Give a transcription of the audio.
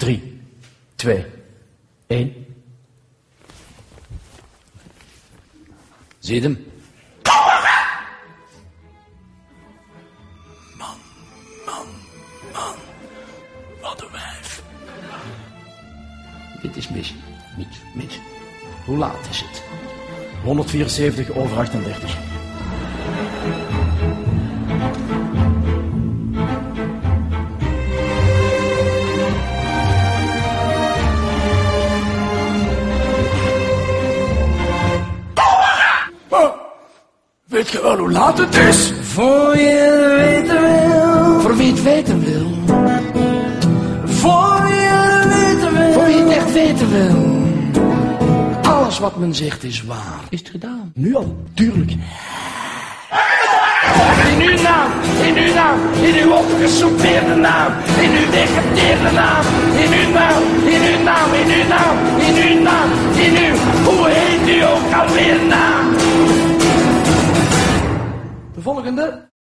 3, 2, 1. Zie je hem? Man. Wat een wijf. Dit is mis. Hoe laat is het? 174 over 38. Weet je wel hoe laat het is? Voor je het weten wil. Voor wie het weten wil. Voor je het weten wil. Voor wie het echt weten wil. Alles wat men zegt is waar. Is het gedaan? Nu al, tuurlijk. In uw naam, in uw opgesoupeerde naam, in uw degeteerde naam, in uw naam, hoe heet u ook alweer naam? De volgende.